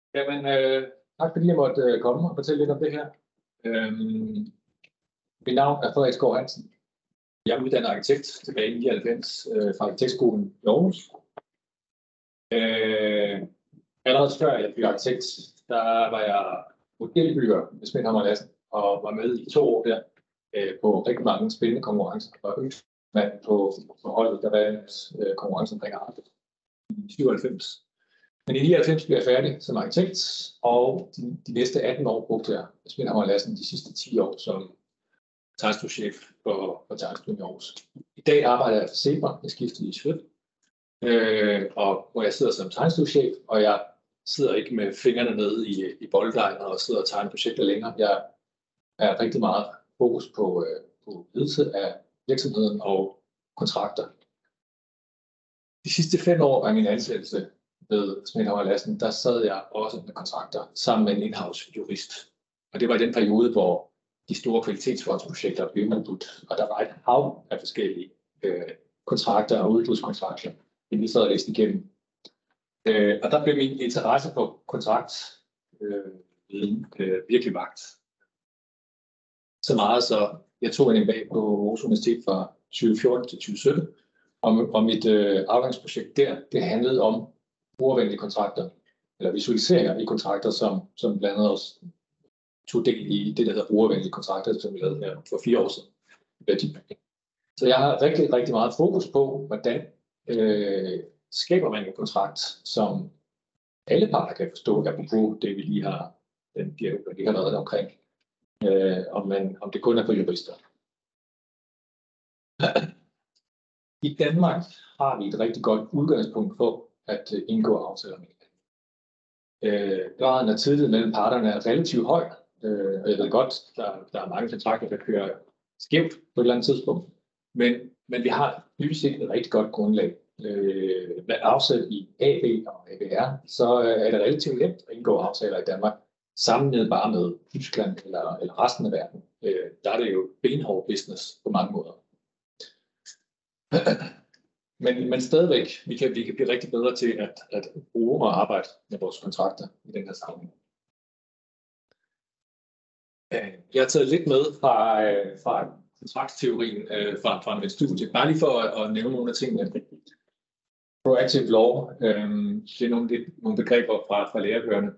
Jamen, tak fordi jeg måtte komme og fortælle lidt om det her. Mit navn er Frederik Skov Hansen. Jeg er uddannet arkitekt tilbage i 99 fra Arkitektskolen i Aarhus. Allerede før jeg blev arkitekt, der var jeg modelbygger med Smidt Lassen og var med i 2 år der på rigtig mange spændende konkurrencer. Og yngst mand på holdet, der var konkurrence omkring art i 97. Men i 99 blev jeg færdig som arkitekt, og de næste 18 år brugte jeg Smidt Lassen de sidste 10 år som tegnstuechef for tegnstuen i Aarhus. I dag arbejder jeg for Zebra, jeg skiftede i Schridt, og hvor jeg sidder som tegnstuechef, og jeg sidder ikke med fingrene nede i bolddejen og sidder og tegner projekter længere. Jeg er rigtig meget fokus på ledelse af virksomheden og kontrakter. De sidste 5 år af min ansættelse ved Smidt Lassen, der sad jeg også med kontrakter sammen med en in-house jurist. Og det var i den periode, hvor de store kvalitetsfondsprojekter blev udbudt, og der var et hav af forskellige kontrakter og udbudskontrakter, vi sad og læste igennem. Og der blev min interesse for kontraktviden virkelig vagt. Så meget, så jeg tog en MBA på Aarhus Universitet fra 2014 til 2017, og mit afgangsprojekt der, det handlede om brugervenlige kontrakter, eller visualiseringer i kontrakter, som blandt andet også tog del i det, der hedder brugervenlige kontrakter, som vi lavede her for 4 år siden. Så jeg har rigtig, rigtig meget fokus på, hvordan skaber man en kontrakt, som alle parter kan forstå, apropos det, vi lige har, den dialog, der lige har været omkring, om det kun er for jurister. I Danmark har vi et rigtig godt udgangspunkt for at indgå aftaler med hinanden. Graden af tillid mellem parterne er relativt høj, og jeg ved godt, der er mange kontrakter, der kører skævt på et eller andet tidspunkt, men vi har dybest set et rigtig godt grundlag. Med afsæt i AB og ABR, så er det relativt nemt at indgå aftaler i Danmark, sammenlignet bare med Tyskland eller resten af verden. Der er det jo benhård business på mange måder. Men stadigvæk, vi kan blive rigtig bedre til at bruge og arbejde med vores kontrakter i den her sammenhæng. Jeg har taget lidt med fra kontraktteorien fra mit studie, bare lige for at nævne nogle af tingene. Proactive law, det er nogle begreber fra lærebøgerne.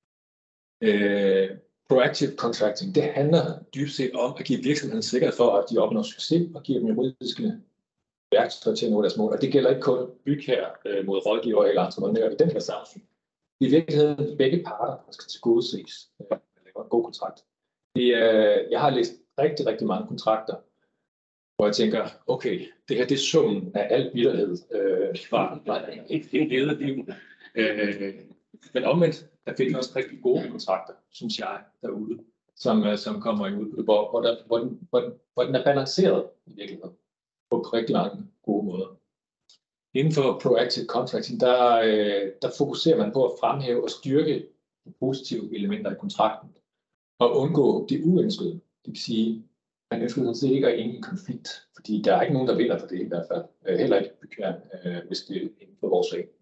Proactive contracting, det handler dybest set om at give virksomheden sikkerhed for, at de opnår succes og giver dem juridiske værktøjer til at nå deres mål. Og det gælder ikke kun bygherrer mod rådgiver eller entreprenører i den her sammenhæng. I virkeligheden begge parter, der skal tilgodeses at lave en god kontrakt. Jeg har læst rigtig, rigtig mange kontrakter, hvor jeg tænker, okay, det her det er summen af al bitterhed fra et ledet liv. Men omvendt, der findes også rigtig gode kontrakter, synes jeg, derude, som kommer i udbud, hvor den er balanceret i virkeligheden på rigtig mange gode måder. Inden for proactive contracting, der fokuserer man på at fremhæve og styrke de positive elementer i kontrakten og undgå det uønskede. Det vil sige, man ønsker sådan set ikke at ende i konflikt, fordi der er ikke nogen, der vinder for det i hvert fald. Heller ikke bygherren, hvis det er inden for vores sag.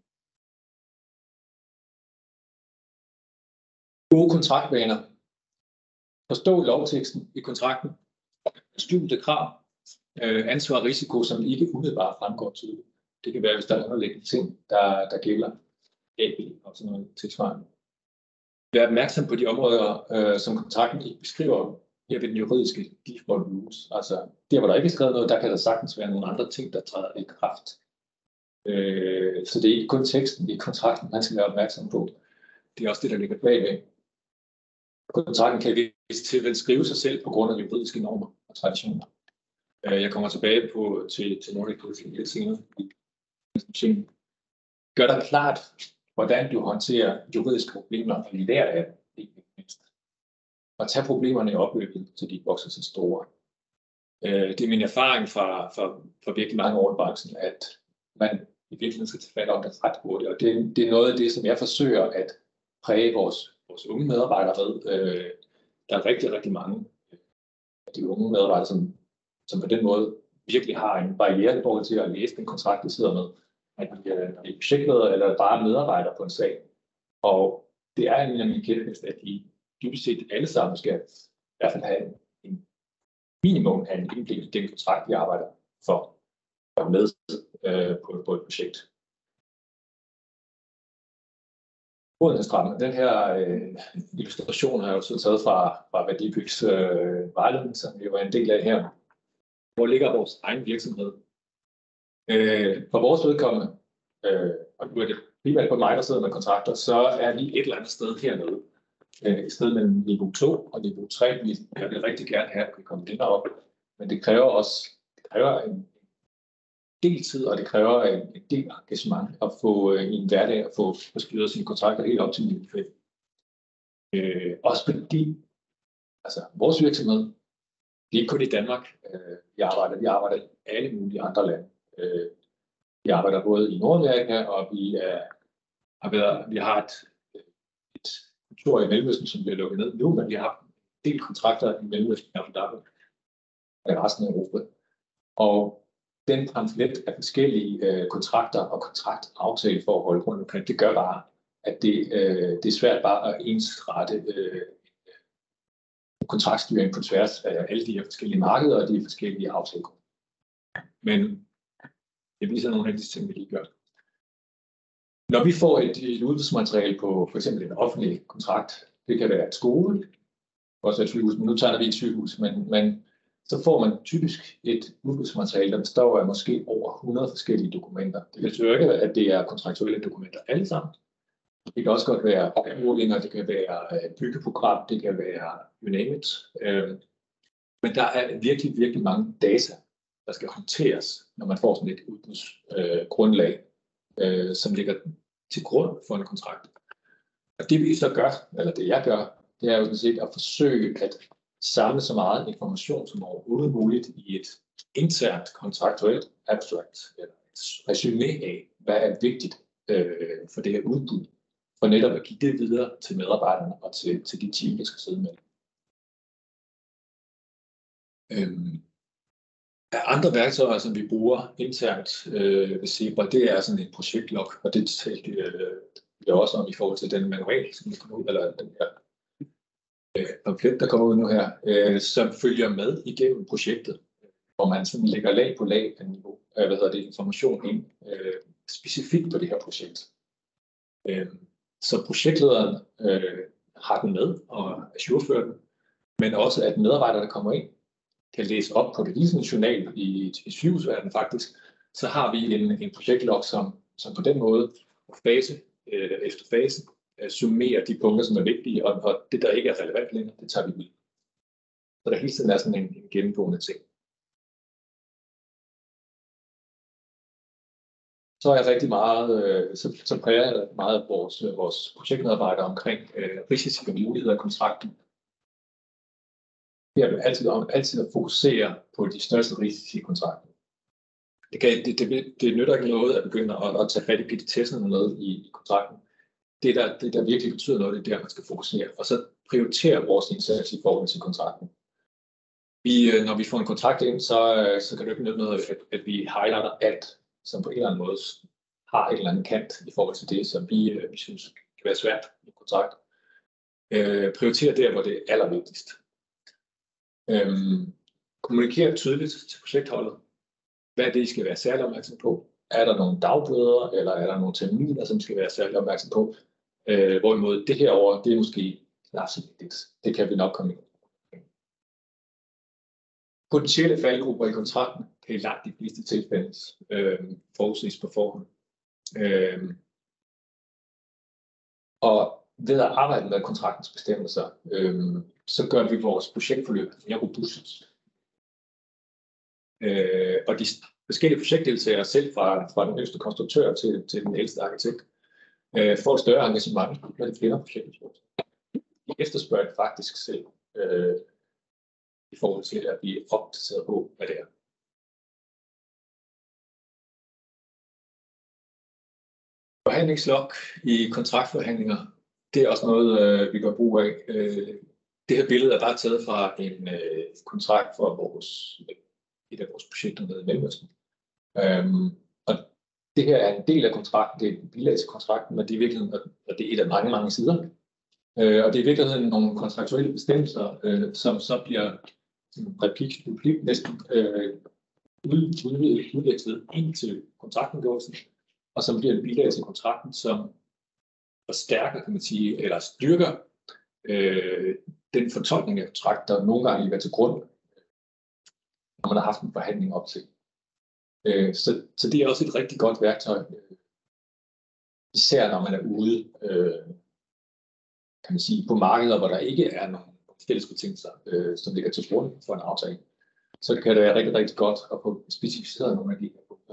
Gode kontraktvaner. Forstå lovteksten i kontrakten. Skjulte krav. Ansvar og risiko, som ikke umiddelbart fremgår tydeligt. Det kan være, hvis der er underliggende ting, der gælder AB og sådan noget tilsvarende. Vær opmærksom på de områder, som kontrakten ikke beskriver her ved den juridiske default rules. Altså, der hvor der ikke er skrevet noget, der kan der sagtens være nogle andre ting, der træder i kraft. Så det er ikke kun teksten i kontrakten, man skal være opmærksom på. Det er også det, der ligger bagved. Kontrakten kan vel skrive sig selv på grund af juridiske normer og traditioner. Jeg kommer tilbage til nogle af de lidt senere. Gør dig klart, hvordan du håndterer juridiske problemer og lær af det. Og tag problemerne i opløbet, så de vokser sig store. Det er min erfaring fra virkelig mange år i branchen, at man i virkeligheden skal tage fat om det ret hurtigt. Og det er noget af det, som jeg forsøger at præge vores unge medarbejdere med. Der er rigtig, rigtig mange af de unge medarbejdere, som på den måde virkelig har en barriere i forhold til at læse den kontrakt, de sidder med. At de er projektleder eller bare medarbejder på en sag. Og det er en af mine kæpheste, at de dybest set alle sammen skal i hvert fald have en minimum af en indblik i den kontrakt, de arbejder for med på et projekt. Den her illustration har jeg jo så taget fra Værdibygs vejledning, som vi var en del af her. Hvor ligger vores egen virksomhed? For vores vedkommende, og nu er det primært på mig, der sidder med kontrakter, så er vi et eller andet sted hernede. Et sted mellem niveau 2 og niveau 3. Jeg vil rigtig gerne have, at vi kommer længere op. Men det kræver en del tid, og det kræver en del engagement at få i en hverdag at få styret sine kontrakter helt op til niveau 5. Også fordi altså, vores virksomhed, det er ikke kun i Danmark, vi arbejder i alle mulige andre lande. Vi arbejder både i Nordamerika, og vi har et kontor i Mellemøsten, som bliver lukket ned nu, men vi har haft en del kontrakter i Mellemøsten og i resten af Europa. Og den pamflet af forskellige kontrakter og kontraktaftaleforhold rundt omkring, det gør bare, at det er svært bare at ensrette kontraktstyring på tværs af alle de her forskellige markeder og de forskellige aftaler. Men det viser nogle af de ting, vi lige gør. Når vi får et udbudsmateriale på for eksempel en offentlig kontrakt, det kan være et skole, også et sygehus, men nu tager vi et sygehus, men så får man typisk et udbudsmateriale, der består af måske over 100 forskellige dokumenter. Det betyder ikke, at det er kontraktuelle dokumenter alle sammen. Det kan også godt være opmålinger, det kan være et byggeprogram, det kan være you name it. Men der er virkelig, virkelig mange data, der skal håndteres, når man får sådan et udbudsgrundlag, som ligger til grund for en kontrakt. Og det vi så gør, eller det jeg gør, det er jo sådan set at forsøge at samle så meget information som overhovedet muligt i et internt kontraktuelt abstract, eller et resumé af, hvad er vigtigt for det her udbud, for netop at give det videre til medarbejderne og til de team, der skal sidde med. Andre værktøjer, som vi bruger internt ved Zebra, det er sådan et projektlog, og det talte vi også om i forhold til den manual, som kommer ud, eller den her pamflet, der kommer ud nu her, som følger med igennem projektet, hvor man sådan lægger lag på lag af niveau, information ind specifikt på det her projekt. Så projektlederen har den med og ajourfører den, men også at medarbejdere, der kommer ind, kan læse op på det ligesom journal i sygehusverdenen faktisk, så har vi en projektlog, som på den måde fase efter fase summerer de punkter, som er vigtige, og det, der ikke er relevant længere, det tager vi ud. Så der hele tiden er sådan en gennemgående ting. Så er rigtig meget, så præger jeg meget af vores projektmedarbejdere omkring risici og muligheder af kontrakten. Det er altid at fokusere på de største risici i kontrakten. Det nytter ikke noget at begynde at tage fat i petitesserne med i kontrakten. Det der virkelig betyder noget, det er der, man skal fokusere. Og så prioritere vores indsats i forhold til kontrakten. Når vi får en kontrakt ind, så kan det ikke nytte noget, at vi highlighter alt, som på en eller anden måde har et eller andet kant i forhold til det, som vi synes kan være svært i en kontrakt. Prioritere der, hvor det er allervigtigst. Kommunikere tydeligt til projektholdet, hvad det skal være særlig opmærksom på. Er der nogle dagbøder, eller er der nogle terminer, som skal være særlig opmærksom på? Hvorimod det herovre, det er måske knap så vigtigt. Det kan vi nok komme ind. Potentielle faldgrupper i kontrakten kan i langt de fleste tilfælde forudses på forhånd. Og ved at arbejde med kontraktens bestemmelser, så gør vi vores projektforløb mere robust. Og de forskellige projektdeltagere, selv fra den yngste konstruktør til den ældste arkitekt, får et større engagement, når det flere projekter. De efterspørger det faktisk selv i forhold til at blive opdateret på, hvad det er. Forhandlingslog i kontraktforhandlinger, det er også noget, vi gør brug af. Det her billede er bare taget fra en kontrakt for et af vores projekter med i Mellemøsten. Og det her er en del af kontrakten, det er en bilag til kontrakten, men det er virkelig, og det er et af mange, mange sider. Og det er i virkeligheden nogle kontraktuelle bestemmelser, som så bliver replik næsten udvekslet ind til kontraktindgåelsen, og som bliver et bidrag til kontrakten, som forstærker, kan man sige, eller styrker den fortolkning af kontrakt, der nogle gange ligger til grund, når man har haft en forhandling op til. Så det er også et rigtig godt værktøj, især når man er ude, kan man sige, på markeder, hvor der ikke er nogen fælles betingelser, som ligger til grund for en aftale. Så kan det være rigtig, rigtig godt at få specificeret nogle af de her punkter.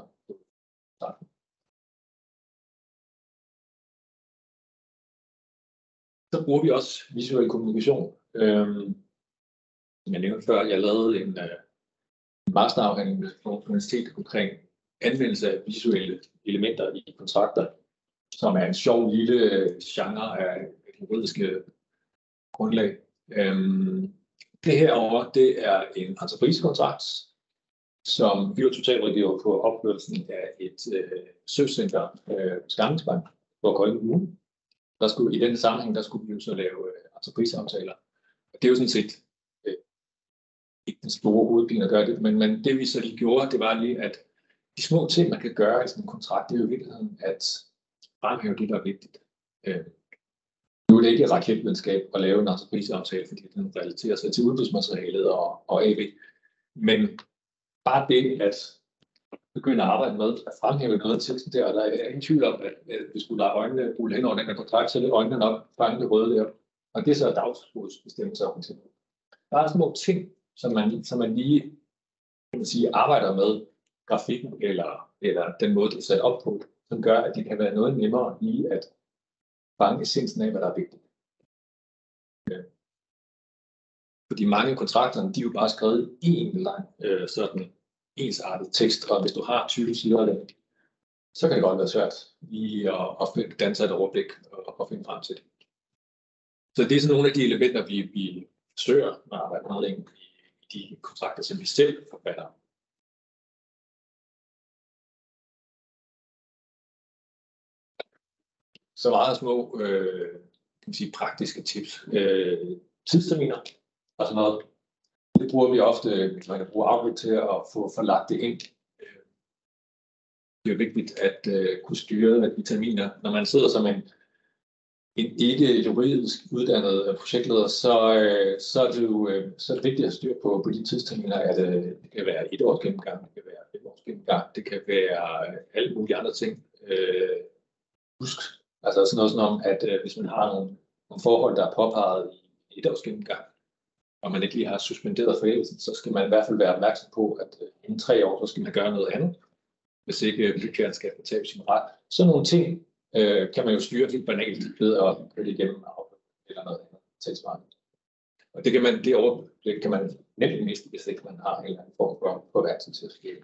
Så bruger vi også visuel kommunikation. Som jeg nævnte før, jeg lavede en masterafhandling på universitetet omkring anvendelse af visuelle elementer i kontrakter, som er en sjov lille genre af juridiske grundlag. Det herovre, det er en entreprisekontrakt, som vi var totalrådgiver på opførelsen af et søcenter Skamlingsbank på Kolding Kommune. I denne sammenhæng, der skulle vi jo så lave entrepriseaftaler. Det er jo sådan set ikke den store hovedpine at gøre det, men det vi så lige gjorde, det var lige, at de små ting, man kan gøre i sådan en kontrakt, det er jo i virkeligheden at fremhæve det, der er vigtigt. Nu er det ikke raketvidenskab at lave en entrepriseaftale, fordi den relaterer sig til udbudsmaterialet og AV. Men bare det at begynde at arbejde med at fremhæve noget af teksten der, og der er ingen tvivl om, at vi skulle lade øjnene rulle hen over den her kontrakt, så er det øjnene nok fange det røde der. Og det er så dagsbodsbestemmelser om til. Der er små ting, som man lige kan man sige, arbejder med grafikken eller den måde, det er sat op på, som gør, at det kan være noget nemmere lige at fange essensen af, hvad der er vigtigt. Ja. Fordi mange kontrakterne, de er jo bare skrevet i en lang sådan ensartet tekst, og hvis du har 20 sider af det, så kan det godt være svært lige at danse et overblik og finde frem til det. Så det er sådan nogle af de elementer, vi forsøger at arbejde meget ind i de kontrakter, som vi selv forfatter. Så meget små kan man sige, praktiske tips. Tidsterminer og sådan noget. Det bruger vi ofte, hvis man kan bruge Outlook til at få forlagt det ind. Det er vigtigt at kunne styre de terminer. Når man sidder som en ikke juridisk uddannet projektleder, så er det vigtigt at styre på de tidsterminer, at det kan være 1 års gennemgang, det kan være 5 års gennemgang, det kan være alle mulige andre ting. Husk, altså sådan noget som om, at hvis man har nogle forhold, der er påpeget i 1 års gennemgang, og man ikke lige har suspenderet forældelsen, så skal man i hvert fald være opmærksom på, at inden 3 år, så skal man gøre noget andet, hvis ikke bygherren skal fortabe sin ret. Så nogle ting kan man jo styre helt banalt ved at køre det igennem eller noget andet tilsvarende. Og det kan man nemt miste, hvis ikke man har en eller anden form for forværelse til at ske.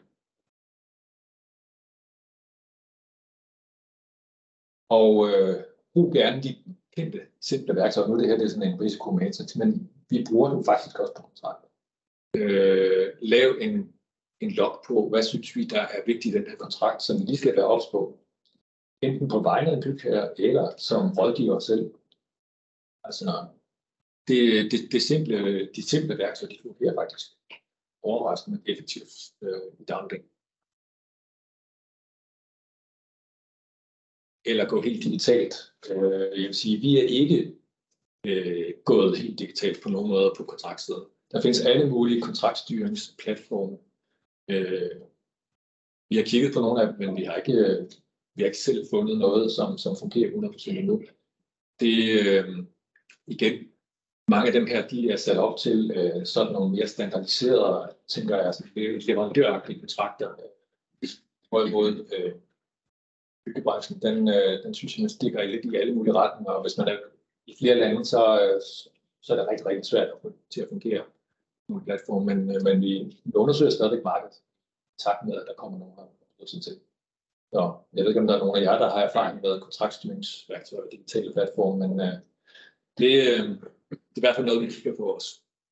Og brug gerne de kendte, simple værktøjer. Nu det her det er sådan en risikomatrix, men vi bruger det faktisk også på kontrakter. Lav en log på, hvad synes vi, der er vigtigt i den her kontrakt, som vi lige skal være ops på. Enten på vegne af en bygherre, eller som rådgiver selv. Altså, de simple værktøjer, de fungerer faktisk overraskende effektivt i dagligdagen. Eller gå helt digitalt. Jeg vil sige, vi er ikke gået helt digitalt på nogen måde på kontraktsiden. Der findes alle mulige kontraktstyringsplatforme. Vi har kigget på nogle af dem, men vi har ikke selv fundet noget, som fungerer 100% endnu. Det igen, mange af dem her, de er sat op til sådan nogle mere standardiserede, tænker jeg, leverandøragtige kontrakter. Hvorimod byggebranchen, den synes jeg, man stikker lidt i alle mulige retninger, og hvis man er i flere lande, så er det rigtig, rigtig svært at få det til at fungere på en platform, men vi undersøger stadigvæk markedet, i takt med, at der kommer nogen her til. Så jeg ved ikke, om der er nogen af jer, der har erfaring med kontraktstyringsværktøjer og digitale platforme, men det er i hvert fald noget, vi kigger på os.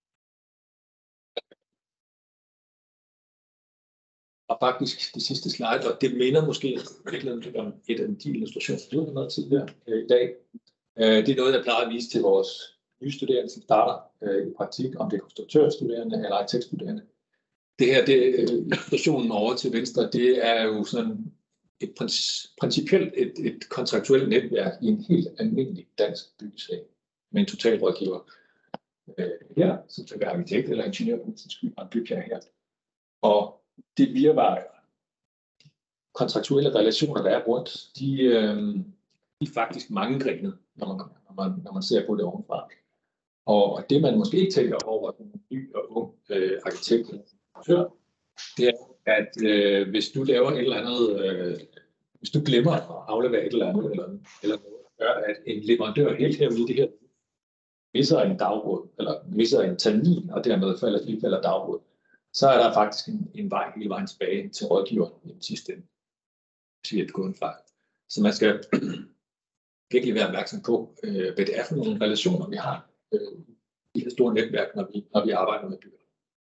Og faktisk det sidste slide, og det minder måske lidt om et af de illustrationer, du har været tidligere i dag. Det er noget, jeg plejer at vise til vores nye studerende, som starter i praktik, om det er konstruktørstuderende eller arkitektstuderende. Det her, illustrationen over til venstre, det er jo sådan et principielt et kontraktuelt netværk i en helt almindelig dansk byggesag med en totalrådgiver her, som skal være arkitekt eller ingeniør, som skal være en bygherre her. Og det virvar kontraktuelle relationer, der er rundt, de er faktisk mangegrenet, når man ser på det ovenfra. Og det, man måske ikke tænker over, en ny og ung arkitekt, det er, at hvis du laver et eller andet, hvis du glemmer at aflevere et eller andet, eller noget, gør, at en leverandør helt herude i det her misser en dagbrud, eller misser en termin, og dermed falder dagbrud, så er der faktisk en vej hele vejen tilbage til rådgiveren i den sidste ende, hvis vi er begået en fejl. Så man skal virkelig være opmærksom på, hvad det er for nogle relationer, vi har i det store netværk, når vi arbejder med bygger.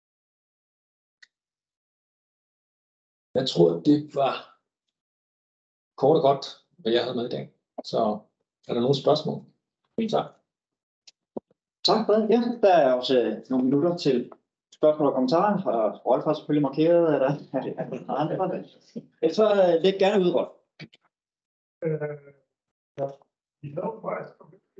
Jeg tror, det var kort og godt, hvad jeg havde med i dag. Så er der nogle spørgsmål? Tak for det. Ja, der er også nogle minutter til spørgsmål og kommentarer, og Rolf har selvfølgelig markeret, at der er andre. Så læg gerne ud, Rolf. I lovpræs.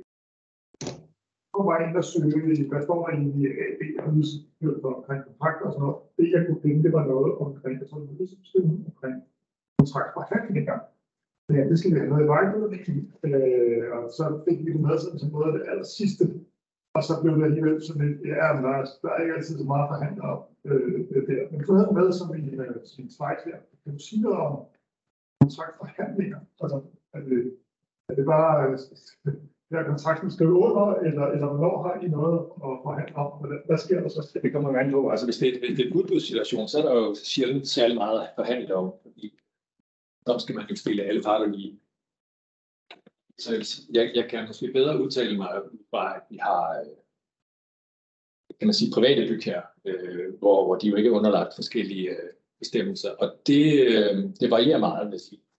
Hvor var en, der søgte, hvad står der egentlig og udstyret omkring kontrakter og sådan noget. Det, jeg kunne finde, det var noget omkring, jeg tror, det var omkring kontraktforhandlinger. Ja, det skal vi have noget i vejledning. Og så fik vi det med som noget af det aller sidste. Og så blev det alligevel sådan lidt, ja, men der er ikke altid så meget forhandler om det der. Men du havde med som en slide her. Kan du sige noget om kontraktforhandlinger? Altså, er det bare der kontrakten skrive under, eller hvornår har I noget at forhandle om? Hvad sker der så? Det kommer man på. Altså, hvis det er en udbudssituation, så er der jo sjældent særlig meget at forhandle om, fordi der skal man jo stille alle parter lige. Så jeg kan måske bedre udtale mig fra, at vi har, kan man sige, private bygherrer, hvor de jo ikke er underlagt forskellige bestemmelser, og det varierer meget, vil jeg sige.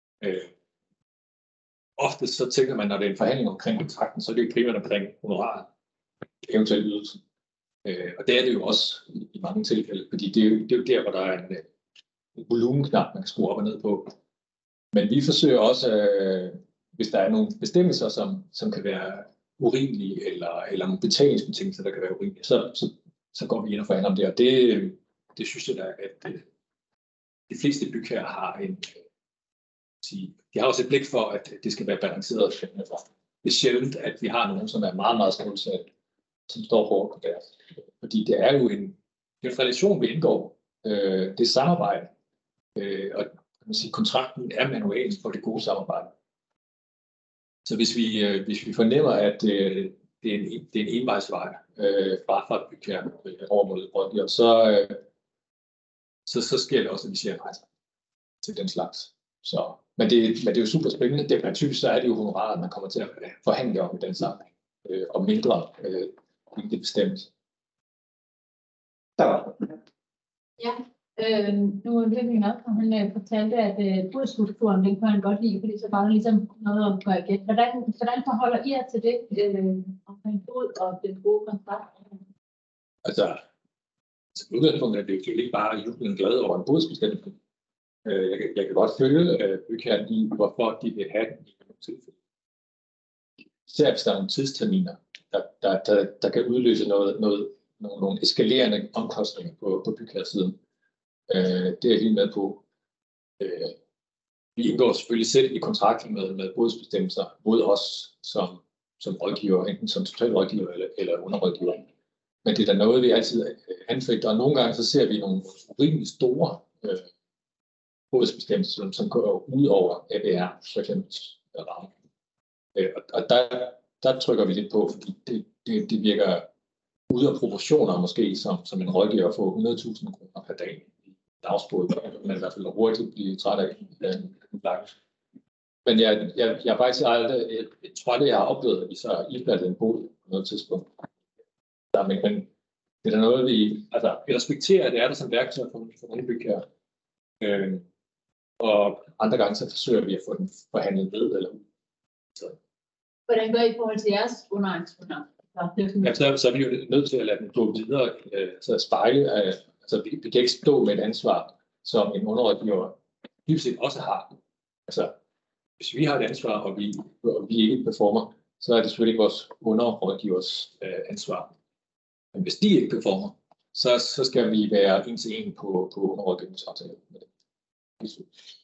Ofte så tænker man, når det er en forhandling omkring kontrakten, så er det jo primært omkring honorar, eventuelt ydelsen. Og det er det jo også i mange tilfælde, fordi det er jo der, hvor der er en volumenknap, man kan skrue op og ned på. Men vi forsøger også, hvis der er nogle bestemmelser, som kan være urimelige, eller nogle betalingsbetingelser, der kan være urimelige, så går vi ind og forhandler om det. Og det synes jeg da, at de fleste bygherrer har de har også et blik for, at det skal være balanceret. Det er sjældent, at vi har nogen, som er meget, meget skålsat, som står hårdt på deres. Fordi det er jo en relation, vi indgår. Det er samarbejde. Og kontrakten er manualen for det gode samarbejde. Så hvis vi fornemmer, at det er en envejsvej fra bygherren over mod rådgiver, så sker det også, at vi siger nej til den slags. Men det er jo super spændende. Det er typisk, så er det jo honoraret, man kommer til at forhandle om i den sammenhæng, og mindre det bestemt. Ja, nu er det virkelig nok, og han fortalte, at budstrukturen, den kan han godt lide, fordi så var der ligesom noget om projekt. Hvordan forholder I jer til det omkring bud og den gode kontrakt? Altså udgangspunktet er det jo ikke bare jublen glad over en budsbestemmelse. Jeg kan godt følge bygherren i, hvorfor de vil have den i nogle tilfælde. Især hvis der er nogle tidsterminer, der kan udløse nogle eskalerende omkostninger på bygherresiden. Det er jeg helt med på. Vi indgår selvfølgelig selv i kontrakten med budsbestemmelser mod os som rådgiver, enten som totalrådgiver eller underrådgiver. Men det er da noget, vi altid anfægter, og nogle gange så ser vi nogle rimelig store budsbestemmelser, som går ud over ABR, for eksempel ramme. Og der trykker vi lidt på, fordi det virker ude af proportioner måske, som en rådgiver får 100.000 kroner per dag i dagsbud, men i hvert fald hurtigt blive træt af en blank. Men jeg faktisk aldrig, jeg tror aldrig, jeg har oplevet, at vi så har iblandet en bod på noget tidspunkt. Men det er noget, vi respekterer, at det er der som værktøj for nogle bygherrer. Og andre gange så forsøger vi at få den forhandlet ned eller ud. Så Hvordan gør I i forhold til jeres underentreprenør? Så er vi jo nødt til at lade den gå videre, så spejle, altså vi kan ikke stå med et ansvar, som en underrådgiver dybest set også har. Altså, hvis vi har et ansvar, og vi ikke performer, så er det selvfølgelig ikke vores underrådgivers ansvar. Men hvis de ikke performer, så skal vi være en til en på underrådgiversaftale med det.